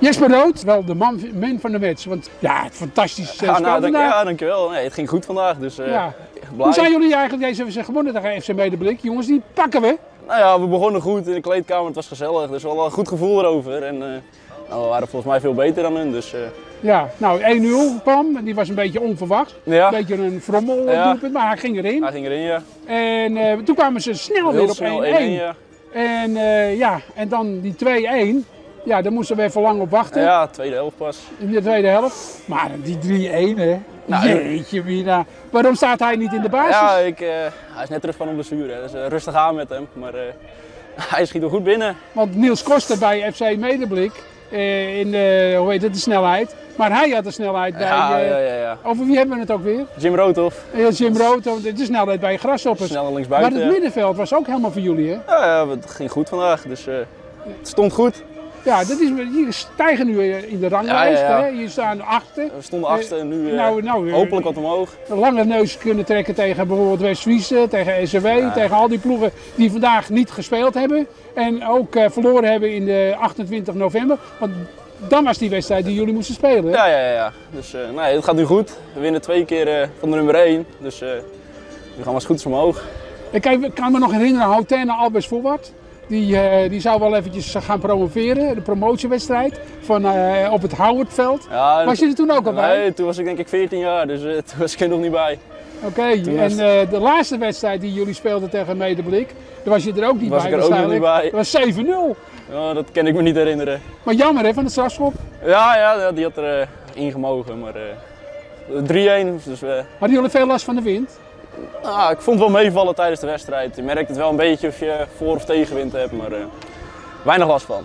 Jesper Rood, wel de man van de match, want ja, het fantastisch spel vandaag. Ja, dankjewel. Nee, het ging goed vandaag, dus ja. blij. Hoe zijn jullie eigenlijk deze gewonnen tegen FC Medeblik? Jongens, die pakken we. Nou ja, we begonnen goed in de kleedkamer, het was gezellig, dus wel een goed gevoel erover. En nou, we waren volgens mij veel beter dan hun, dus... Ja, nou 1-0 kwam, die was een beetje onverwacht. Ja. Een beetje een frommeldoelpunt, maar hij ging erin. Hij ging erin, ja. En toen kwamen ze snel weer op 1-1. Ja. En en dan die 2-1. Ja, daar moesten we even lang op wachten. Ja, tweede helft pas. In de tweede helft. Maar die 3-1, hè. Nou, jeetje, Mina. Waarom staat hij niet in de basis? Ja, hij is net terug van een blessure, dus rustig aan met hem. Maar hij schiet er goed binnen. Want Niels Koster bij FC Medeblik in de snelheid. Maar hij had de snelheid bij... Ja. Over wie hebben we het ook weer? Jim Roodhoff. Ja, Jim Roodhoff, de snelheid bij Grasshoppers. Snel linksbuiten. Maar het middenveld was ook helemaal voor jullie, hè? Ja, het ging goed vandaag, dus het stond goed. Ja, jullie stijgen nu in de ranglijst. Ja. Hè? Je staan achter. We stonden achter en nu hopelijk wat omhoog. Een lange neus kunnen trekken tegen bijvoorbeeld West-Friese, tegen SCW, tegen al die ploegen die vandaag niet gespeeld hebben. En ook verloren hebben in de 28 november. Want dan was die wedstrijd die jullie moesten spelen. Hè? Ja. Dus nee, het gaat nu goed. We winnen 2 keer van de nummer 1. Dus nu gaan we als goed is omhoog. Ik kan me nog herinneren, Houtena Albers Voorwaard. Die zou wel eventjes gaan promoveren, de promotiewedstrijd op het Howardveld. Ja, was je er toen ook al bij? Nee, toen was ik denk ik 14 jaar, dus toen was ik er nog niet bij. Oké, en de laatste wedstrijd die jullie speelden tegen Medeblik, daar was je er ook niet bij waarschijnlijk. Dat was 7-0. Ja, dat kan ik me niet herinneren. Maar jammer hè, van de strafschop? Ja, die had er ingemogen, maar 3-1. Dus, Hadden jullie veel last van de wind? Nou, ik vond het wel meevallen tijdens de wedstrijd. Je merkt het wel een beetje of je voor- of tegenwind hebt, maar weinig last van.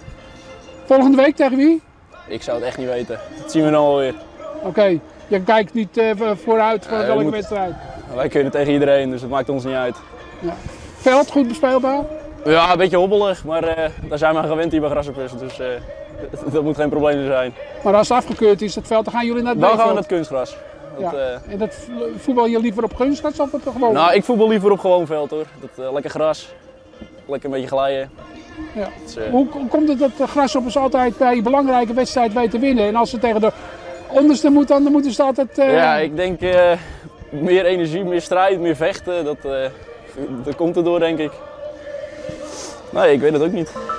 Volgende week tegen wie? Ik zou het echt niet weten. Dat zien we dan wel weer. Oké, je kijkt niet vooruit van welke wedstrijd? Wij kunnen tegen iedereen, dus het maakt ons niet uit. Ja. Veld goed bespeelbaar? Ja, een beetje hobbelig, maar daar zijn we aan gewend hier bij Grasshoppers, dus dat moet geen probleem zijn. Maar als het afgekeurd is, het veld, dan gaan jullie naar het Dan B-veld? gaan we naar het kunstgras. Ja. En dat voetbal je liever op kunstgras of op gewoon? Nou, ik voetbal liever op gewoon veld hoor. Lekker gras, lekker een beetje glijden. Ja. Hoe komt het dat de Grasshoppers altijd bij belangrijke wedstrijden weten te winnen? En als ze tegen de onderste moeten, dan moeten ze altijd... Ja, ik denk meer energie, meer strijd, meer vechten. Dat komt erdoor denk ik. Nee, ik weet het ook niet.